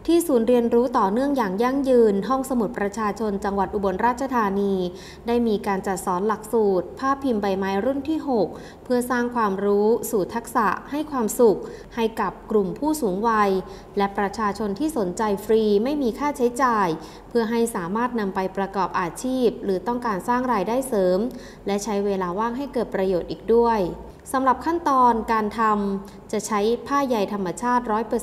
ที่ศูนย์เรียนรู้ต่อเนื่องอย่างยั่งยืนห้องสมุดประชาชนจังหวัดอุบลราชธานีได้มีการจัดสอนหลักสูตรภาพพิมพ์ใบไม้รุ่นที่ 6 เพื่อสร้างความรู้สู่ทักษะให้ความสุขให้กับกลุ่มผู้สูงวัยและประชาชนที่สนใจฟรีไม่มีค่าใช้จ่ายเพื่อให้สามารถนำไปประกอบอาชีพหรือต้องการสร้างรายได้เสริมและใช้เวลาว่างให้เกิดประโยชน์อีกด้วยสำหรับขั้นตอนการทำจะใช้ผ้าใยธรรมชาติ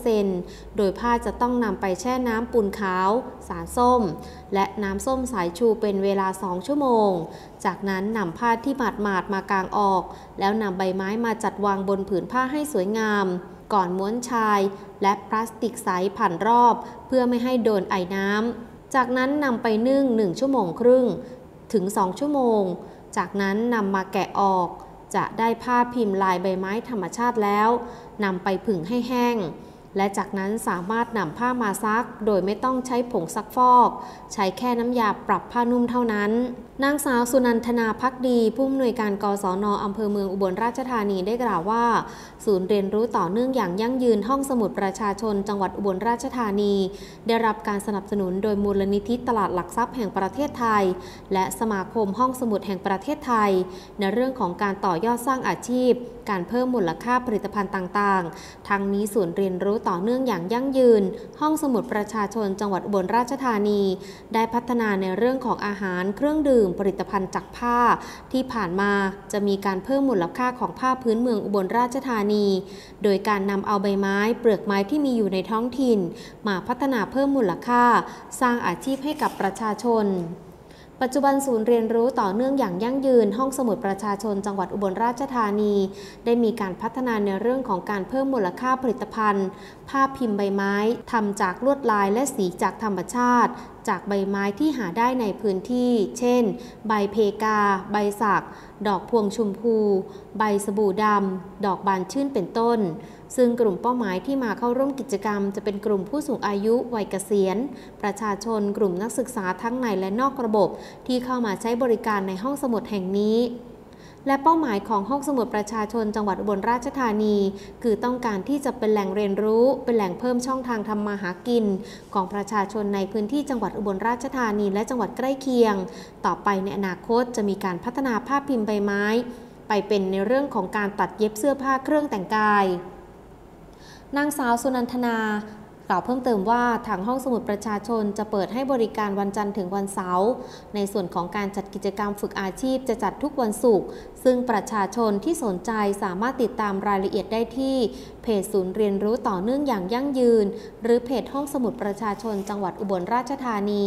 100% โดยผ้าจะต้องนำไปแช่น้ำปูนขาวสารส้มและน้ำส้มสายชูเป็นเวลา2 ชั่วโมงจากนั้นนำผ้าที่หมาดๆมากางออกแล้วนำใบไม้มาจัดวางบนผืนผ้าให้สวยงามก่อนม้วนชายและพลาสติกใสผ่านรอบเพื่อไม่ให้โดนไอน้ำจากนั้นนำไปนึ่ง1 ชั่วโมงครึ่งถึง2 ชั่วโมงจากนั้นนำมาแกะออกจะได้ผ้าพิมพ์ลายใบไม้ธรรมชาติแล้วนำไปผึ่งให้แห้งและจากนั้นสามารถนำผ้ามาซักโดยไม่ต้องใช้ผงซักฟอกใช้แค่น้ำยาปรับผ้านุ่มเท่านั้นนางสาวสุนันทนาภักดีผู้อำนวยการกศน.อำเภอเมืองอุบลราชธานีได้กล่าวว่าศูนย์เรียนรู้ต่อเนื่องอย่างยั่งยืนห้องสมุดประชาชนจังหวัดอุบลราชธานีได้รับการสนับสนุนโดยมูลนิธิตลาดหลักทรัพย์แห่งประเทศไทยและสมาคมห้องสมุดแห่งประเทศไทยในเรื่องของการต่อยอดสร้างอาชีพการเพิ่มมูลค่าผลิตภัณฑ์ต่างๆทั้งนี้ศูนย์เรียนรู้ต่อเนื่องอย่างยั่งยืนห้องสมุดประชาชนจังหวัดอุบลราชธานีได้พัฒนาในเรื่องของอาหารเครื่องดื่มผลิตภัณฑ์จากผ้าที่ผ่านมาจะมีการเพิ่มมูลค่าของผ้าพื้นเมืองอุบลราชธานีโดยการนำเอาใบไม้เปลือกไม้ที่มีอยู่ในท้องถิ่นมาพัฒนาเพิ่มมูลค่าสร้างอาชีพให้กับประชาชนปัจจุบันศูนย์เรียนรู้ต่อเนื่องอย่างยั่งยืนห้องสมุดประชาชนจังหวัดอุบลราชธานีได้มีการพัฒนาในเรื่องของการเพิ่มมูลค่าผลิตภัณฑ์ผ้าพิมพ์ใบไม้ทำจากลวดลายและสีจากธรรมชาติจากใบไม้ที่หาได้ในพื้นที่เช่นใบเพกาใบสักดอกพวงชมพูใบสบู่ดำดอกบานชื่นเป็นต้นซึ่งกลุ่มเป้าหมายที่มาเข้าร่วมกิจกรรมจะเป็นกลุ่มผู้สูงอายุวัยเกษียณประชาชนกลุ่มนักศึกษาทั้งในและนอกระบบที่เข้ามาใช้บริการในห้องสมุดแห่งนี้และเป้าหมายของห้องสมุดประชาชนจังหวัดอุบลราชธานีคือต้องการที่จะเป็นแหล่งเรียนรู้เป็นแหล่งเพิ่มช่องทางทำมาหากินของประชาชนในพื้นที่จังหวัดอุบลราชธานีและจังหวัดใกล้เคียงต่อไปในอนาคตจะมีการพัฒนาผ้าพิมพ์ใบไม้ไปเป็นในเรื่องของการตัดเย็บเสื้อผ้าเครื่องแต่งกายนางสาวสุนันทนากล่าวเพิ่มเติมว่าทางห้องสมุดประชาชนจะเปิดให้บริการวันจันทร์ถึงวันเสาร์ในส่วนของการจัดกิจกรรมฝึกอาชีพจะจัดทุกวันศุกร์ซึ่งประชาชนที่สนใจสามารถติดตามรายละเอียดได้ที่เพจศูนย์เรียนรู้ต่อเนื่องอย่างยั่งยืนหรือเพจห้องสมุดประชาชนจังหวัดอุบลราชธานี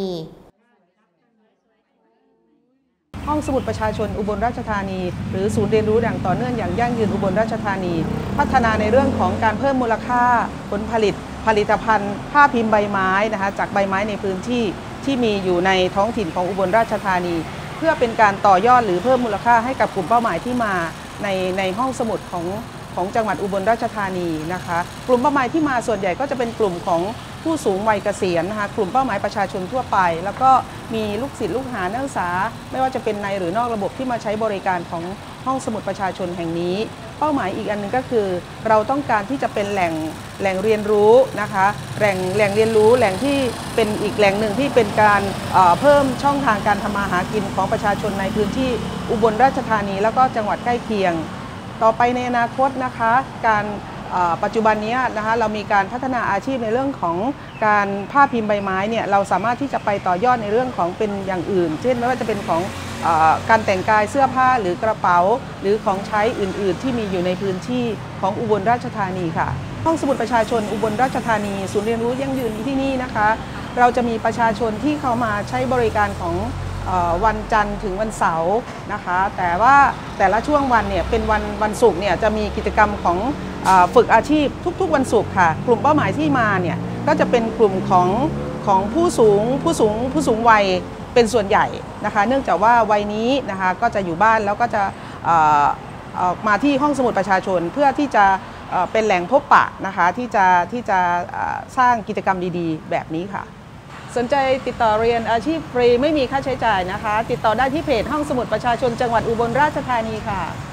ห้องสมุดประชาชนอุบลราชธานีหรือศูนย์เรียนรู้อย่างต่อเนื่องอย่างยั่งยืนอุบลราชธานีพัฒนาในเรื่องของการเพิ่มมูลค่าผลผลิตภัณฑ์ผ้าพิมพ์ใบไม้นะคะจากใบไม้ในพื้นที่ที่มีอยู่ในท้องถิ่นของอุบลราชธานีเพื่อเป็นการต่อยอดหรือเพิ่มมูลค่าให้กับกลุ่มเป้าหมายที่มาในห้องสมุดของจังหวัดอุบลราชธานีนะคะกลุ่มเป้าหมายที่มาส่วนใหญ่ก็จะเป็นกลุ่มของผู้สูงวัยเกษียณนะคะกลุ่มเป้าหมายประชาชนทั่วไปแล้วก็มีลูกศิษย์ลูกหานักศึกษาไม่ว่าจะเป็นในหรือนอกระบบที่มาใช้บริการของห้องสมุดประชาชนแห่งนี้เป้าหมายอีกอันนึงก็คือเราต้องการที่จะเป็นแหล่งเรียนรู้นะคะแหล่งเรียนรู้แหล่งที่เป็นอีกแหล่งหนึ่งที่เป็นการเพิ่มช่องทางการทำมาหากินของประชาชนในพื้นที่อุบลราชธานีแล้วก็จังหวัดใกล้เคียงต่อไปในอนาคตนะคะการปัจจุบันนี้นะคะเรามีการพัฒนาอาชีพในเรื่องของการผ้าพิมพ์ใบไม้เนี่ยเราสามารถที่จะไปต่อยอดในเรื่องของเป็นอย่างอื่นเช่นไม่ว่าจะเป็นของการแต่งกายเสื้อผ้าหรือกระเป๋าหรือของใช้อื่นๆที่มีอยู่ในพื้นที่ของอุบลราชธานีค่ะห้องสมุดประชาชนอุบลราชธานีศูนย์เรียนรู้ยั่งยืนที่นี่นะคะเราจะมีประชาชนที่เข้ามาใช้บริการของวันจันทร์ถึงวันเสาร์นะคะแต่ว่าแต่ละช่วงวันเนี่ยเป็นวันศุกร์เนี่ยจะมีกิจกรรมของฝึกอาชีพทุกๆวันศุกร์ค่ะกลุ่มเป้าหมายที่มาเนี่ยก็จะเป็นกลุ่มของผู้สูงวัยเป็นส่วนใหญ่นะคะเนื่องจากว่าวัยนี้นะคะก็จะอยู่บ้านแล้วก็จะมาที่ห้องสมุดประชาชนเพื่อที่จะเป็นแหล่งพบปะนะคะที่จะสร้างกิจกรรมดีๆแบบนี้ค่ะสนใจติดต่อเรียนอาชีพฟรีไม่มีค่าใช้จ่ายนะคะติดต่อได้ที่เพจห้องสมุดประชาชนจังหวัดอุบลราชธานีค่ะ